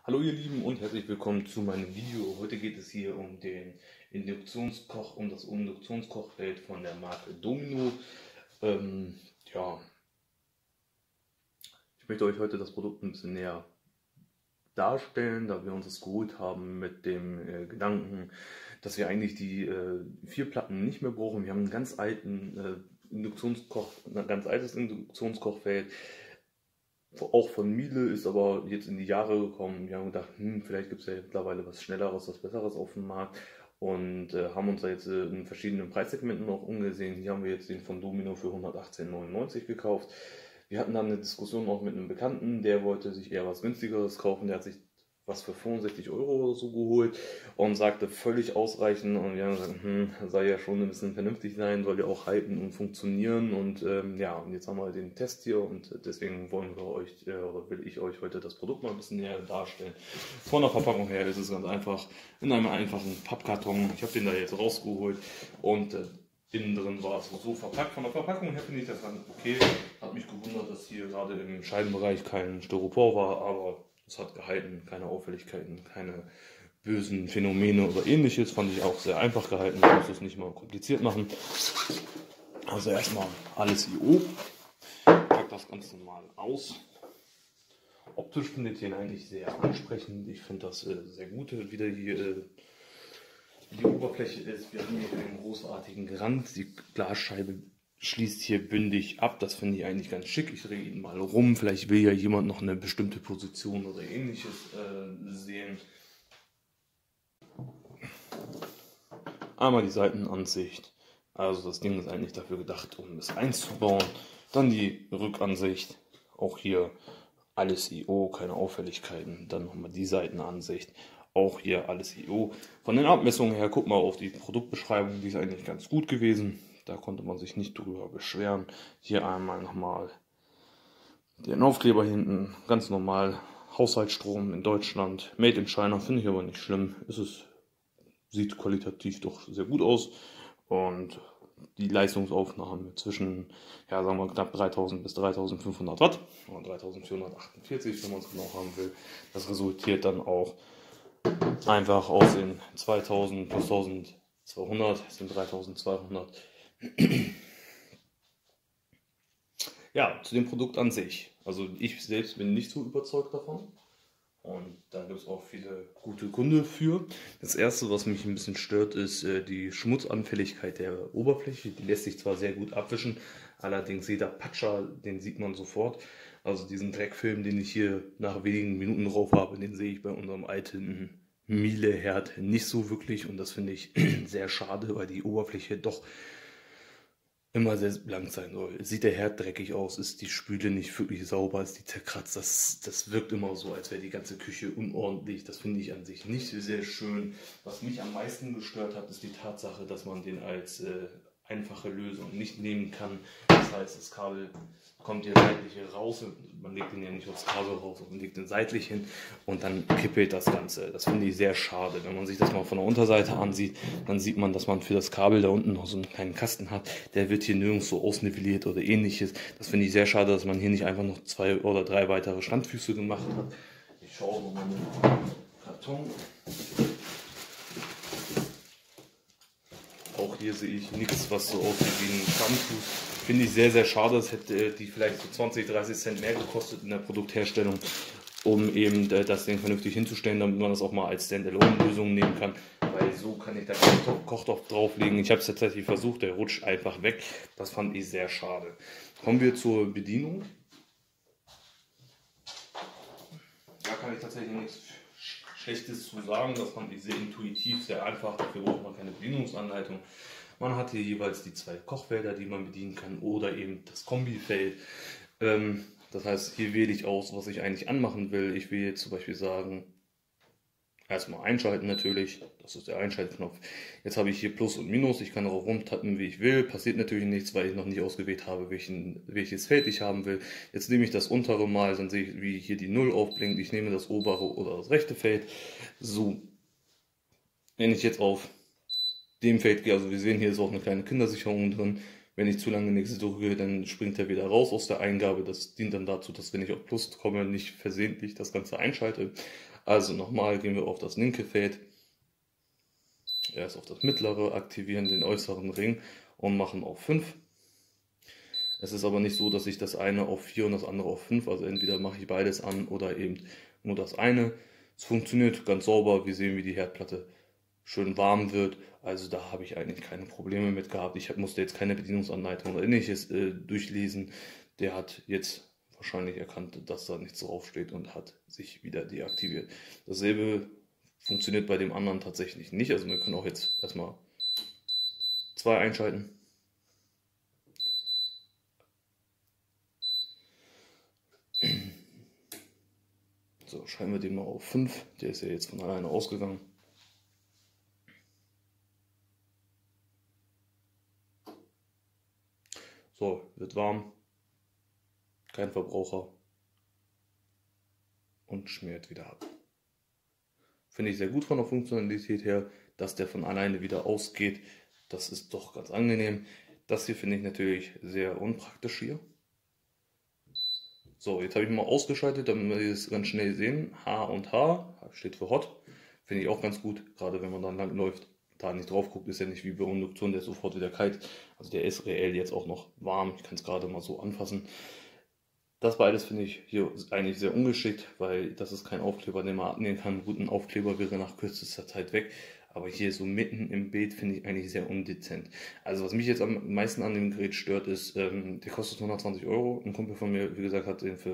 Hallo ihr Lieben und herzlich willkommen zu meinem Video. Heute geht es hier um den um das Induktionskochfeld von der Marke Domino. Ja, ich möchte euch heute das Produkt ein bisschen näher darstellen, da wir uns das geholt haben mit dem Gedanken, dass wir eigentlich die 4 Platten nicht mehr brauchen. Wir haben einen ganz alten ein ganz altes Induktionskochfeld. Auch von Miele, ist aber jetzt in die Jahre gekommen. Wir haben gedacht, vielleicht gibt es ja mittlerweile was Schnelleres, was Besseres auf dem Markt und haben uns da jetzt in verschiedenen Preissegmenten noch umgesehen. Hier haben wir jetzt den von Domino für 118,99 gekauft. Wir hatten dann eine Diskussion auch mit einem Bekannten, der wollte sich eher was günstigeres kaufen. Der hat sich was für 65 Euro oder so geholt und sagte völlig ausreichend, und wir haben gesagt, soll ja schon ein bisschen vernünftig sein, soll ja auch halten und funktionieren, und ja, und jetzt haben wir den Test hier und deswegen wollen wir euch oder will ich euch heute das Produkt mal ein bisschen näher darstellen. Von der Verpackung her ist es ganz einfach in einem einfachen Pappkarton. Ich habe den da jetzt rausgeholt und innen drin war es so verpackt. Von der Verpackung her finde ich das ganz okay. Hat mich gewundert, dass hier gerade im Scheibenbereich kein Styropor war, aber es hat gehalten, keine Auffälligkeiten, keine bösen Phänomene oder ähnliches. Fand ich auch sehr einfach gehalten, man muss es nicht mal kompliziert machen. Also erstmal alles IO, pack das ganz normal aus. Optisch finde ich den eigentlich sehr ansprechend. Ich finde das sehr gut, wie der hier die Oberfläche ist. Wir haben hier einen großartigen Rand, die Glasscheibe schließt hier bündig ab, das finde ich eigentlich ganz schick. Ich drehe ihn mal rum, vielleicht will ja jemand noch eine bestimmte Position oder ähnliches sehen. Einmal die Seitenansicht, also das Ding ist eigentlich dafür gedacht, um es einzubauen. Dann die Rückansicht, auch hier alles IO, keine Auffälligkeiten. Dann nochmal die Seitenansicht, auch hier alles IO. Von den Abmessungen her, guck mal auf die Produktbeschreibung, die ist eigentlich ganz gut gewesen. Da konnte man sich nicht drüber beschweren. Hier einmal nochmal den Aufkleber hinten, ganz normal. Haushaltsstrom in Deutschland, Made in China, finde ich aber nicht schlimm. Sieht qualitativ doch sehr gut aus. Und die Leistungsaufnahme zwischen, ja, sagen wir knapp 3000 bis 3500 Watt oder 3448, wenn man es genau haben will. Das resultiert dann auch einfach aus den 2000 plus 1200, das sind 3200. Ja, zu dem Produkt an sich. Also ich selbst bin nicht so überzeugt davon. Und da gibt es auch viele gute Gründe für. Das erste, was mich ein bisschen stört, ist die Schmutzanfälligkeit der Oberfläche. Die lässt sich zwar sehr gut abwischen, allerdings jeder Patscher, den sieht man sofort. Also diesen Dreckfilm, den ich hier nach wenigen Minuten drauf habe, den sehe ich bei unserem alten Miele-Herd nicht so wirklich. Und das finde ich sehr schade, weil die Oberfläche doch immer sehr blank sein soll. Sieht der Herd dreckig aus, ist die Spüle nicht wirklich sauber, ist die zerkratzt. Das wirkt immer so, als wäre die ganze Küche unordentlich. Das finde ich an sich nicht sehr schön. Was mich am meisten gestört hat, ist die Tatsache, dass man den als einfache Lösung nicht nehmen kann. Das heißt, das Kabel kommt hier seitlich hier raus. Man legt den ja nicht aufs Kabel raus, man legt den seitlich hin und dann kippelt das Ganze. Das finde ich sehr schade. Wenn man sich das mal von der Unterseite ansieht, dann sieht man, dass man für das Kabel da unten noch so einen kleinen Kasten hat. Der wird hier nirgends so ausnivelliert oder ähnliches. Das finde ich sehr schade, dass man hier nicht einfach noch 2 oder 3 weitere Standfüße gemacht hat. Ich schaue nochmal den Karton. Auch hier sehe ich nichts, was so aussieht wie ein Standfuß. Finde ich sehr, sehr schade. Das hätte die vielleicht so 20, 30 Cent mehr gekostet in der Produktherstellung, um eben das Ding vernünftig hinzustellen, damit man das auch mal als Standalone-Lösung nehmen kann. Weil so kann ich da keinen Kochtopf drauflegen. Ich habe es tatsächlich versucht, der rutscht einfach weg. Das fand ich sehr schade. Kommen wir zur Bedienung. Da kann ich tatsächlich nichts Schlechtes zu sagen. Das fand ich sehr intuitiv, sehr einfach. Dafür braucht man keine Bedienungsanleitung. Man hat hier jeweils die 2 Kochfelder, die man bedienen kann, oder eben das Kombifeld. Das heißt, hier wähle ich aus, was ich eigentlich anmachen will. Ich will jetzt zum Beispiel sagen, erstmal einschalten natürlich, das ist der Einschaltknopf. Jetzt habe ich hier Plus und Minus, ich kann darauf rumtappen, wie ich will. Passiert natürlich nichts, weil ich noch nicht ausgewählt habe, welches Feld ich haben will. Jetzt nehme ich das untere mal, dann sehe ich, wie hier die 0 aufblinkt. Ich nehme das obere oder das rechte Feld. So, wenn ich jetzt auf dem Feld gehe, also wir sehen, hier ist auch eine kleine Kindersicherung drin. Wenn ich zu lange nichts drücke, dann springt er wieder raus aus der Eingabe. Das dient dann dazu, dass wenn ich auf Plus komme, nicht versehentlich das Ganze einschalte. Also nochmal gehen wir auf das linke Feld, erst auf das mittlere, aktivieren den äußeren Ring und machen auf 5. Es ist aber nicht so, dass ich das eine auf 4 und das andere auf 5, also entweder mache ich beides an oder eben nur das eine. Es funktioniert ganz sauber, wir sehen, wie die Herdplatte schön warm wird, also da habe ich eigentlich keine Probleme mit gehabt. Ich musste jetzt keine Bedienungsanleitung oder ähnliches durchlesen. Der hat jetzt wahrscheinlich erkannt, dass da nichts draufsteht und hat sich wieder deaktiviert. Dasselbe funktioniert bei dem anderen tatsächlich nicht, also wir können auch jetzt erstmal 2 einschalten. So, schalten wir den mal auf 5. Der ist ja jetzt von alleine ausgegangen. So, wird warm. Kein Verbraucher. Und schmiert wieder ab. Finde ich sehr gut von der Funktionalität her, dass der von alleine wieder ausgeht. Das ist doch ganz angenehm. Das hier finde ich natürlich sehr unpraktisch hier. So, jetzt habe ich mal ausgeschaltet, damit wir es ganz schnell sehen. H und H steht für Hot. Finde ich auch ganz gut, gerade wenn man dann lang läuft. Da nicht drauf guckt, ist ja nicht wie bei Induktion, der ist sofort wieder kalt. Also der ist reell jetzt auch noch warm. Ich kann es gerade mal so anfassen. Das beides finde ich hier eigentlich sehr ungeschickt, weil das ist kein Aufkleber, den man abnehmen kann. Gut, ein Aufkleber wäre nach kürzester Zeit weg. Aber hier so mitten im Bild finde ich eigentlich sehr undezent. Also was mich jetzt am meisten an dem Gerät stört, ist, der kostet 120 Euro. Ein Kumpel von mir, wie gesagt, hat den für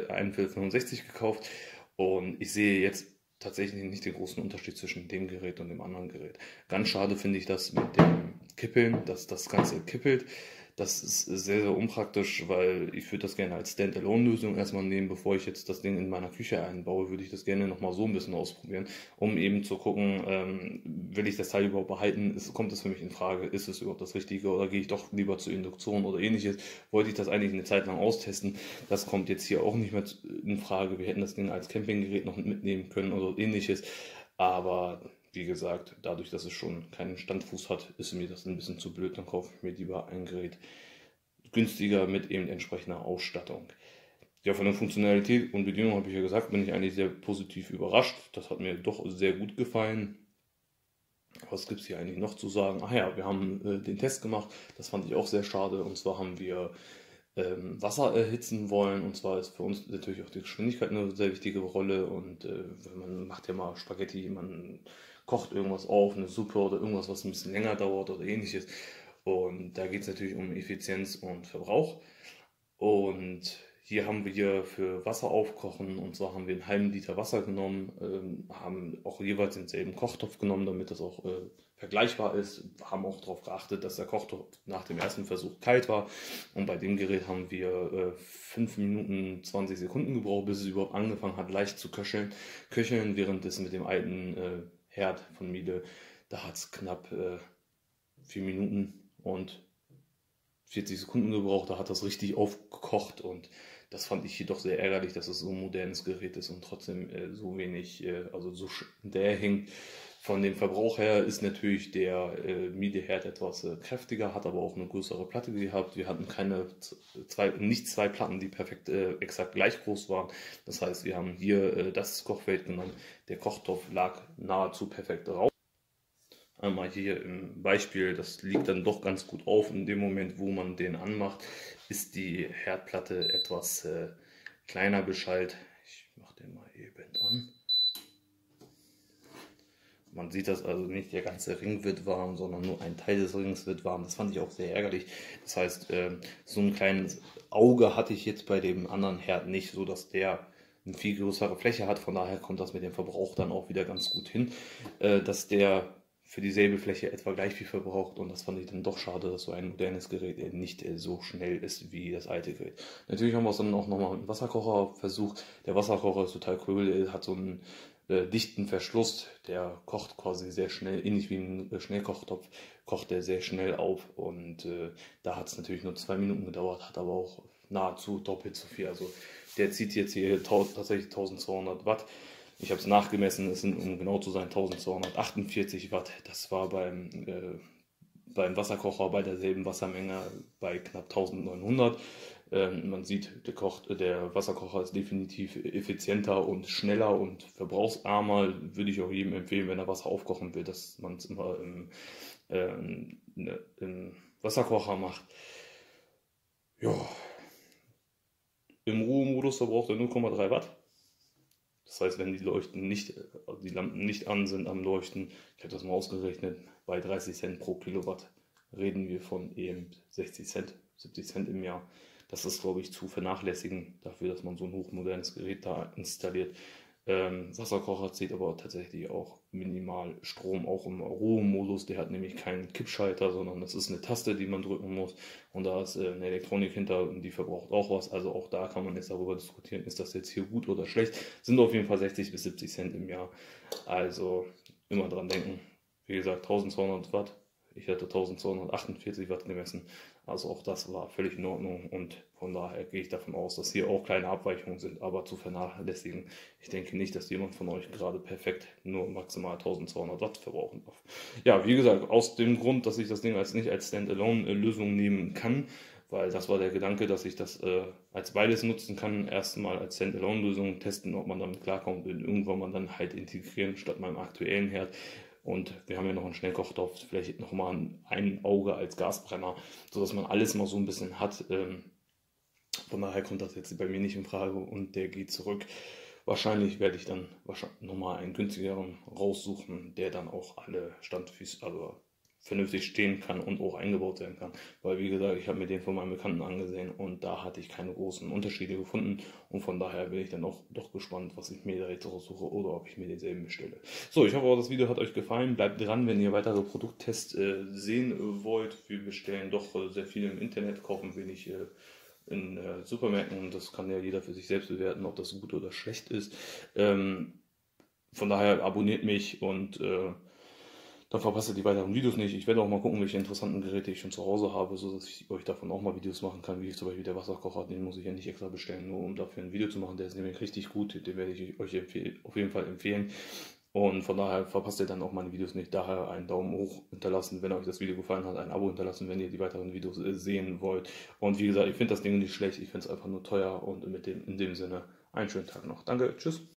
65 gekauft. Und ich sehe jetzt tatsächlich nicht den großen Unterschied zwischen dem Gerät und dem anderen Gerät. Ganz schade finde ich das mit dem Kippeln, dass das Ganze kippelt. Das ist sehr, sehr unpraktisch, weil ich würde das gerne als Standalone-Lösung erstmal nehmen. Bevor ich jetzt das Ding in meiner Küche einbaue, würde ich das gerne nochmal so ein bisschen ausprobieren, um eben zu gucken, will ich das Teil überhaupt behalten, kommt es für mich in Frage, ist es überhaupt das Richtige oder gehe ich doch lieber zur Induktion oder ähnliches. Wollte ich das eigentlich eine Zeit lang austesten, das kommt jetzt hier auch nicht mehr in Frage. Wir hätten das Ding als Campinggerät noch mitnehmen können oder ähnliches, aber wie gesagt, dadurch, dass es schon keinen Standfuß hat, ist mir das ein bisschen zu blöd. Dann kaufe ich mir lieber ein Gerät günstiger mit eben entsprechender Ausstattung. Ja, von der Funktionalität und Bedienung habe ich ja gesagt, bin ich eigentlich sehr positiv überrascht. Das hat mir doch sehr gut gefallen. Was gibt es hier eigentlich noch zu sagen? Ach ja, wir haben den Test gemacht. Das fand ich auch sehr schade. Und zwar haben wir Wasser erhitzen wollen. Und zwar ist für uns natürlich auch die Geschwindigkeit eine sehr wichtige Rolle. Und man macht ja mal Spaghetti, man kocht irgendwas auf, eine Suppe oder irgendwas, was ein bisschen länger dauert oder ähnliches. Und da geht es natürlich um Effizienz und Verbrauch. Und hier haben wir für Wasser aufkochen, und zwar haben wir einen halben Liter Wasser genommen, haben auch jeweils denselben Kochtopf genommen, damit das auch vergleichbar ist. Haben auch darauf geachtet, dass der Kochtopf nach dem ersten Versuch kalt war. Und bei dem Gerät haben wir 5 Minuten 20 Sekunden gebraucht, bis es überhaupt angefangen hat, leicht zu köcheln, während es mit dem alten Herd von Miele, da hat es knapp 4 Minuten und 40 Sekunden gebraucht, da hat das richtig aufgekocht und das fand ich jedoch sehr ärgerlich, dass es so ein modernes Gerät ist und trotzdem so wenig, also so der hinkt. Von dem Verbrauch her ist natürlich der Miele-Herd etwas kräftiger, hat aber auch eine größere Platte gehabt. Wir hatten nicht zwei Platten, die perfekt exakt gleich groß waren. Das heißt, wir haben hier das Kochfeld genommen. Der Kochtopf lag nahezu perfekt drauf. Einmal hier im Beispiel, das liegt dann doch ganz gut auf. In dem Moment, wo man den anmacht, ist die Herdplatte etwas kleiner beschallt. Ich mache den mal eben an. Man sieht das also nicht, der ganze Ring wird warm, sondern nur ein Teil des Rings wird warm. Das fand ich auch sehr ärgerlich. Das heißt, so ein kleines Auge hatte ich jetzt bei dem anderen Herd nicht, so dass der eine viel größere Fläche hat. Von daher kommt das mit dem Verbrauch dann auch wieder ganz gut hin, dass der für dieselbe Fläche etwa gleich viel verbraucht, und das fand ich dann doch schade, dass so ein modernes Gerät nicht so schnell ist wie das alte Gerät. Natürlich haben wir es dann auch nochmal mit dem Wasserkocher versucht. Der Wasserkocher ist total cool, er hat so einen dichten Verschluss, der kocht quasi sehr schnell, ähnlich wie ein Schnellkochtopf, kocht der sehr schnell auf, und da hat es natürlich nur 2 Minuten gedauert, hat aber auch nahezu doppelt so viel. Also der zieht jetzt hier tatsächlich 1200 Watt. Ich habe es nachgemessen, es sind, um genau zu sein, 1248 Watt. Das war beim beim Wasserkocher bei derselben Wassermenge bei knapp 1900. Man sieht, der Wasserkocher ist definitiv effizienter und schneller und verbrauchsarmer. Würde ich auch jedem empfehlen, wenn er Wasser aufkochen will, dass man es immer im Wasserkocher macht. Ja, im Ruhemodus verbraucht er 0,3 Watt. Das heißt, wenn die Lampen nicht an sind am Leuchten, ich habe das mal ausgerechnet, bei 30 Cent pro Kilowatt reden wir von eben 60 Cent, 70 Cent im Jahr. Das ist, glaube ich, zu vernachlässigen dafür, dass man so ein hochmodernes Gerät da installiert. Wasserkocher zieht aber tatsächlich auch minimal Strom, auch im Ruhemodus. Der hat nämlich keinen Kippschalter, sondern das ist eine Taste, die man drücken muss. Und da ist eine Elektronik hinter und die verbraucht auch was. Also auch da kann man jetzt darüber diskutieren, ist das jetzt hier gut oder schlecht. Sind auf jeden Fall 60 bis 70 Cent im Jahr. Also immer dran denken. Wie gesagt, 1200 Watt. Ich hatte 1248 Watt gemessen. Also auch das war völlig in Ordnung und von daher gehe ich davon aus, dass hier auch kleine Abweichungen sind, aber zu vernachlässigen. Ich denke nicht, dass jemand von euch gerade perfekt nur maximal 1200 Watt verbrauchen darf. Ja, wie gesagt, aus dem Grund, dass ich das Ding nicht als Standalone-Lösung nehmen kann, weil das war der Gedanke, dass ich das als beides nutzen kann. Erstmal als Standalone-Lösung testen, ob man damit klarkommt und irgendwann mal dann halt integrieren statt meinem aktuellen Herd. Und wir haben ja noch einen Schnellkochtopf, vielleicht nochmal ein Auge als Gasbrenner, sodass man alles mal so ein bisschen hat. Von daher kommt das jetzt bei mir nicht in Frage und der geht zurück. Wahrscheinlich werde ich dann nochmal einen günstigeren raussuchen, der dann auch alle Standfüße, also vernünftig stehen kann und auch eingebaut werden kann. Weil wie gesagt, ich habe mir den von meinem Bekannten angesehen und da hatte ich keine großen Unterschiede gefunden und von daher bin ich dann auch doch gespannt, was ich mir da jetzt raussuche oder ob ich mir denselben bestelle. So, ich hoffe auch, das Video hat euch gefallen. Bleibt dran, wenn ihr weitere Produkttests sehen wollt. Wir bestellen doch sehr viel im Internet, kaufen wenig in Supermärkten. Das kann ja jeder für sich selbst bewerten, ob das gut oder schlecht ist. Von daher abonniert mich und dann verpasst ihr die weiteren Videos nicht. Ich werde auch mal gucken, welche interessanten Geräte ich schon zu Hause habe, sodass ich euch davon auch mal Videos machen kann, wie zum Beispiel der Wasserkocher. Den muss ich ja nicht extra bestellen, nur um dafür ein Video zu machen. Der ist nämlich richtig gut, den werde ich euch auf jeden Fall empfehlen. Und von daher verpasst ihr dann auch meine Videos nicht. Daher einen Daumen hoch hinterlassen, wenn euch das Video gefallen hat, ein Abo hinterlassen, wenn ihr die weiteren Videos sehen wollt. Und wie gesagt, ich finde das Ding nicht schlecht, ich finde es einfach nur teuer und in dem Sinne einen schönen Tag noch. Danke, tschüss.